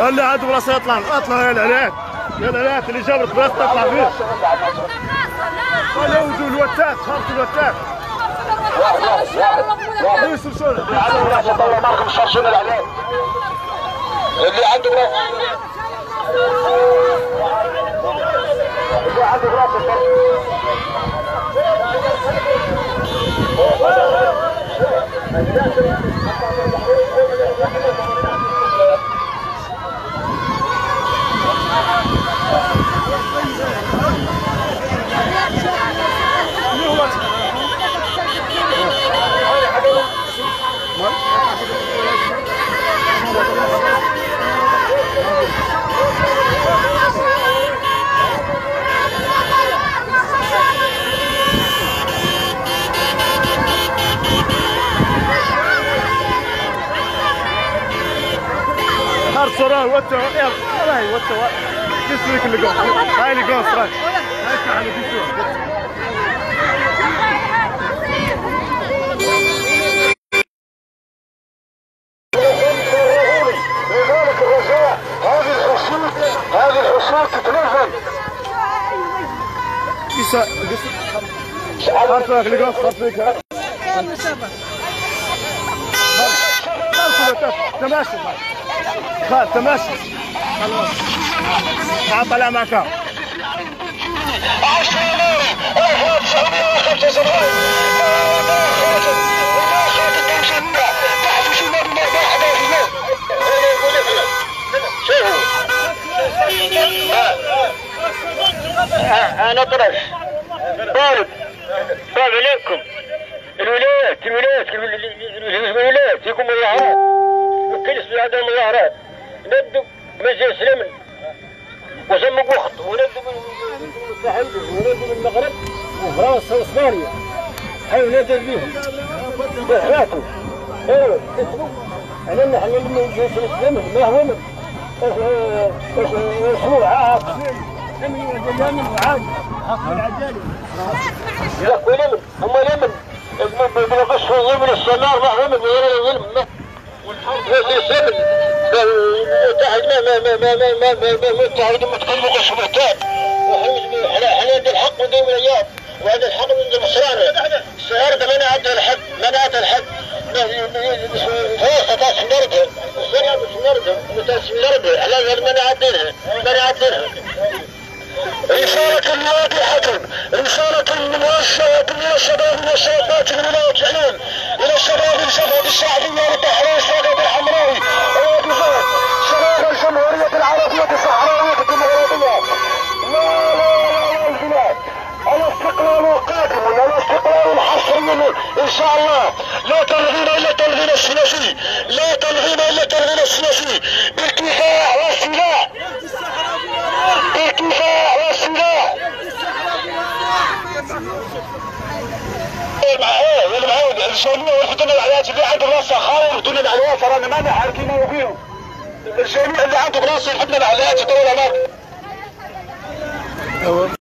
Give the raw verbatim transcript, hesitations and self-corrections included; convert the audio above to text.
اللي عنده راسه يطلع اطلع يا العلاج يا العلاج اللي جاب لك راسه تطلع فيه. خلوا وجوه الوتات خرطوا الوتات. يسرشون اللي عنده راسه طلع معكم يسرشون العلاج. اللي عنده راسه اللي عنده راسه صراحة وات يلا هاي وات جسمك اللي قاص هاي اللي قاص راك هاي على جسمك. لذلك الرجاء هذه الحصول هذه الحصول تتنظم. قيس قيس عارفك اللي قاص خاطرك ها تماشي خال تماشي خلاص تعال طلع معك. انا طرش بارد بارد عليكم. الولايات الولايات الولايات يقوم مظاهرات والكنيسة اللي عندها مظاهرات ندوا مجلس الامن وزموا وقت وندوا من الصعيد وندوا من المغرب وفرنسا واسبانيا حيو نادر بيهم بحياتوا ايوه كتبوا على ان احنا مجلس الامن ما هو من اسبوع عاد امن والامن وعاد حق العدالة لا والامن هم الامن بنقصوا الظلم السمار ما هم غير الظلم والحرب هذه السبب متحد ما ما ما ما ما ما ما متحد متكلم قسمتان على على الحق من يوم من الايام وهذا الحق من المصرانه السياره ده منعت الحد منعت الحد فوق تاس نردها السياره مش نردها متاس نردها على منعت دينها منعت دينها. رسالة واضحة رسالة موجهة إلى الشباب والشابات من ولاية العلوم إلى الشباب الشباب الشعبية والبحرية السوداء الحمراوي وبذات شباب الجمهورية العربية الصحراوية الديمقراطية. لا لا لا البلاد الاستقلال قادم الاستقلال حصريا إن شاء الله. لا تلغين إلا تلغين السياسي لا تلغين إلا تلغين السياسي بالكفاح والسلاح بالكفاح والسلاح. المعاود المعاود الجميع والفتنة العيات اللي عنده راسه خاور ودون العيات رانا ما نحركين وفيهم. الجميع اللي عنده راسه الفتنة العيات يطول عليك.